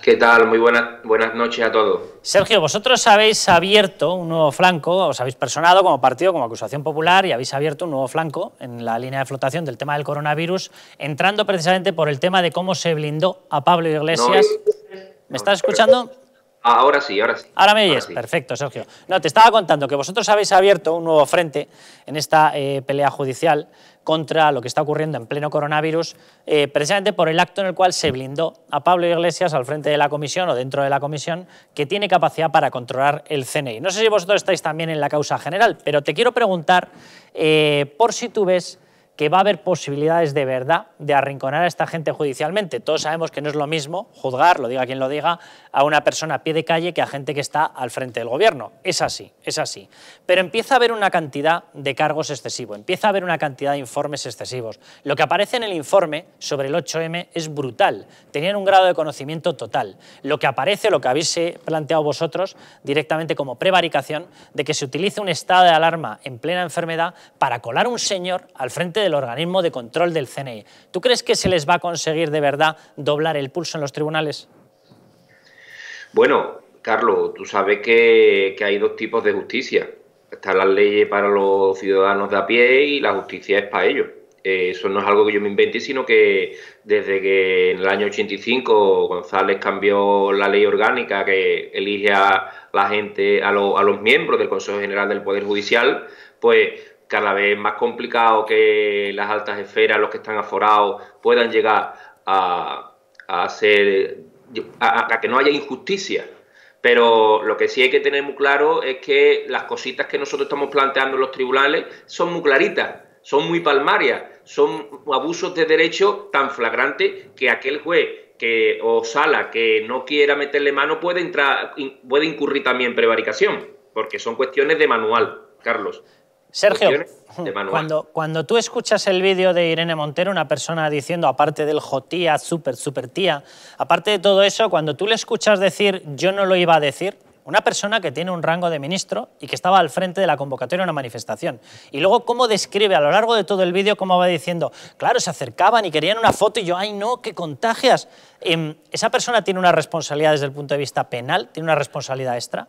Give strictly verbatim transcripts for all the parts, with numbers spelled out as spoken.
¿Qué tal? Muy buenas, buenas noches a todos. Sergio, vosotros habéis abierto un nuevo flanco, os habéis personado como partido, como acusación popular, y habéis abierto un nuevo flanco en la línea de flotación del tema del coronavirus, entrando precisamente por el tema de cómo se blindó a Pablo Iglesias. No, ¿Me estás escuchando? Ahora sí, ahora sí. Ahora me oyes, sí. Perfecto, Sergio. No, te estaba contando que vosotros habéis abierto un nuevo frente en esta eh, pelea judicial contra lo que está ocurriendo en pleno coronavirus, eh, precisamente por el acto en el cual se blindó a Pablo Iglesias al frente de la comisión o dentro de la comisión que tiene capacidad para controlar el C N I. No sé si vosotros estáis también en la causa general, pero te quiero preguntar eh, por si tú ves que va a haber posibilidades de verdad de arrinconar a esta gente judicialmente. Todos sabemos que no es lo mismo juzgar, lo diga quien lo diga, a una persona a pie de calle que a gente que está al frente del gobierno. Es así, es así. Pero empieza a haber una cantidad de cargos excesivo, empieza a haber una cantidad de informes excesivos. Lo que aparece en el informe sobre el ocho eme es brutal. Tenían un grado de conocimiento total. Lo que aparece, lo que habéis planteado vosotros directamente como prevaricación, de que se utilice un estado de alarma en plena enfermedad para colar un señor al frente del organismo de control del C N I. ¿Tú crees que se les va a conseguir de verdad doblar el pulso en los tribunales? Bueno, Carlos, tú sabes que, que hay dos tipos de justicia. Están las leyes para los ciudadanos de a pie y la justicia es para ellos. Eh, eso no es algo que yo me invente, sino que desde que en el año ochenta y cinco González cambió la ley orgánica que elige a la gente, a, lo, a los miembros del Consejo General del Poder Judicial, pues cada vez es más complicado que las altas esferas, los que están aforados, puedan llegar a, a hacer a, a que no haya injusticia. Pero lo que sí hay que tener muy claro es que las cositas que nosotros estamos planteando en los tribunales son muy claritas, son muy palmarias, son abusos de derecho tan flagrantes que aquel juez que, o sala que no quiera meterle mano puede, entrar, puede incurrir también en prevaricación, porque son cuestiones de manual, Carlos. Sergio, cuando, cuando tú escuchas el vídeo de Irene Montero, una persona diciendo, aparte del jotía, súper, súper tía, aparte de todo eso, cuando tú le escuchas decir, yo no lo iba a decir, una persona que tiene un rango de ministro y que estaba al frente de la convocatoria de una manifestación. Y luego cómo describe a lo largo de todo el vídeo, cómo va diciendo, claro, se acercaban y querían una foto y yo, ay no, que contagias. Eh, ¿Esa persona tiene una responsabilidad desde el punto de vista penal? ¿Tiene una responsabilidad extra?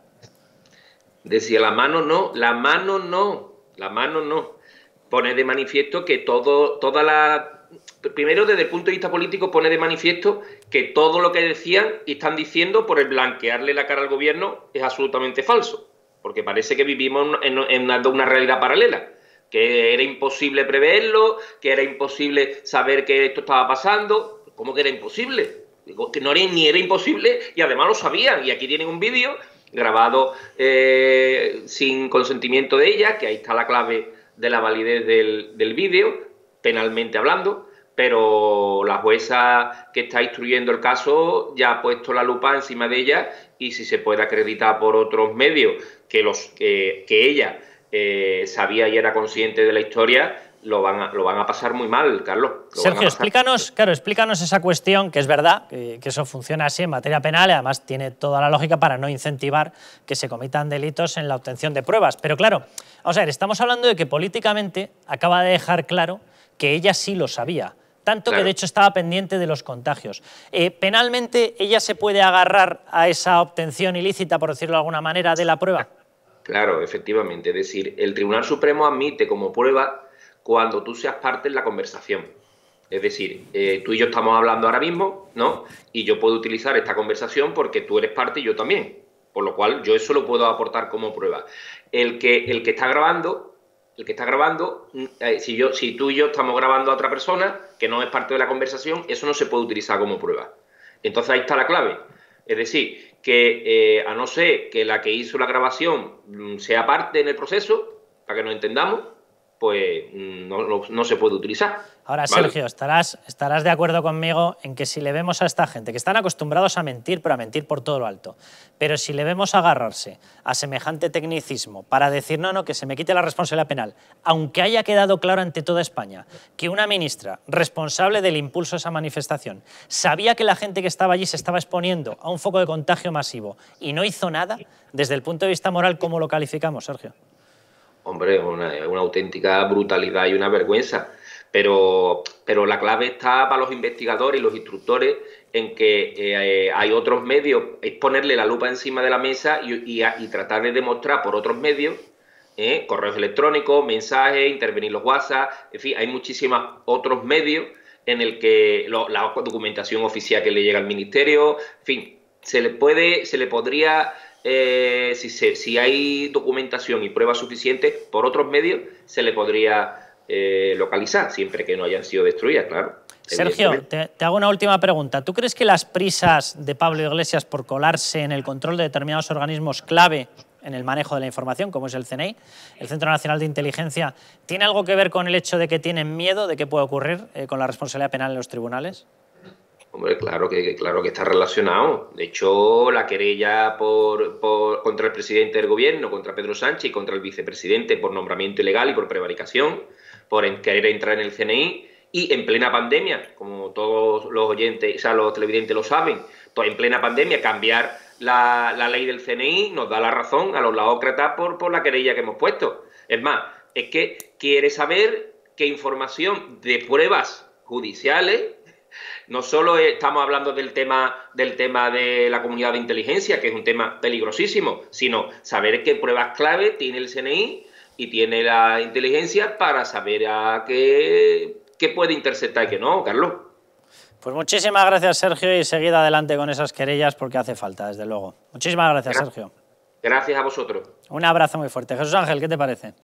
Decía, la mano no, la mano no. La mano no. Pone de manifiesto que todo, toda la... Primero, desde el punto de vista político, pone de manifiesto que todo lo que decían y están diciendo por el blanquearle la cara al gobierno es absolutamente falso. Porque parece que vivimos en, en una, una realidad paralela. Que era imposible preverlo, que era imposible saber que esto estaba pasando. ¿Cómo que era imposible? Digo, que no era, ni era imposible y además lo sabían. Y aquí tienen un vídeo grabado eh, sin consentimiento de ella, que ahí está la clave de la validez del, del vídeo, penalmente hablando, pero la jueza que está instruyendo el caso ya ha puesto la lupa encima de ella y si se puede acreditar por otros medios que, los, eh, que ella eh, sabía y era consciente de la historia, Lo van, a, lo van a pasar muy mal, Carlos. Sergio, explícanos, claro, explícanos esa cuestión, que es verdad, que, que eso funciona así en materia penal y además tiene toda la lógica para no incentivar que se cometan delitos en la obtención de pruebas. Pero claro, vamos a ver, estamos hablando de que políticamente acaba de dejar claro que ella sí lo sabía, tanto claro. que de hecho estaba pendiente de los contagios. Eh, ¿Penalmente ella se puede agarrar a esa obtención ilícita, por decirlo de alguna manera, de la prueba? Claro, efectivamente. Es decir, el Tribunal Supremo admite como prueba cuando tú seas parte en la conversación. Es decir, eh, tú y yo estamos hablando ahora mismo, ¿no? Y yo puedo utilizar esta conversación porque tú eres parte y yo también. Por lo cual, yo eso lo puedo aportar como prueba. El que, el que está grabando, el que está grabando, eh, si, yo, si tú y yo estamos grabando a otra persona que no es parte de la conversación, eso no se puede utilizar como prueba. Entonces ahí está la clave. Es decir, que eh, a no ser que la que hizo la grabación mm, sea parte en el proceso, para que nos entendamos, pues no, no, no se puede utilizar. Ahora, ¿vale? Sergio, estarás, estarás de acuerdo conmigo en que si le vemos a esta gente, que están acostumbrados a mentir, pero a mentir por todo lo alto, pero si le vemos agarrarse a semejante tecnicismo para decir, no, no, que se me quite la responsabilidad penal, aunque haya quedado claro ante toda España que una ministra responsable del impulso a esa manifestación sabía que la gente que estaba allí se estaba exponiendo a un foco de contagio masivo y no hizo nada, desde el punto de vista moral, ¿cómo lo calificamos, Sergio? Hombre, una, una auténtica brutalidad y una vergüenza. Pero, pero la clave está para los investigadores y los instructores en que eh, hay otros medios, es ponerle la lupa encima de la mesa y, y, y tratar de demostrar por otros medios, eh, correos electrónicos, mensajes, intervenir los WhatsApp, en fin, hay muchísimos otros medios en el que lo, la documentación oficial que le llega al ministerio, en fin, se le puede, se le podría, eh, si, se, si hay documentación y pruebas suficientes por otros medios, se le podría eh, localizar, siempre que no hayan sido destruidas, claro. Sergio, te, te hago una última pregunta. ¿Tú crees que las prisas de Pablo Iglesias por colarse en el control de determinados organismos clave en el manejo de la información, como es el C N I, el Centro Nacional de Inteligencia, tiene algo que ver con el hecho de que tienen miedo de qué puede ocurrir eh, con la responsabilidad penal en los tribunales? Hombre, claro que, claro que está relacionado. De hecho, la querella por, por, contra el presidente del gobierno, contra Pedro Sánchez y contra el vicepresidente por nombramiento ilegal y por prevaricación, por en querer entrar en el C N I, y en plena pandemia, como todos los oyentes, o sea, los televidentes lo saben, pues en plena pandemia cambiar la, la ley del C N I nos da la razón a los laócratas por, por la querella que hemos puesto. Es más, es que quiere saber qué información de pruebas judiciales, no solo estamos hablando del tema, del tema de la comunidad de inteligencia, que es un tema peligrosísimo, sino saber qué pruebas clave tiene el C N I y tiene la inteligencia para saber a qué, qué puede interceptar y qué no, Carlos. Pues muchísimas gracias, Sergio, y seguid adelante con esas querellas porque hace falta, desde luego. Muchísimas gracias, Sergio. Gracias a vosotros. Un abrazo muy fuerte. Jesús Ángel, ¿qué te parece?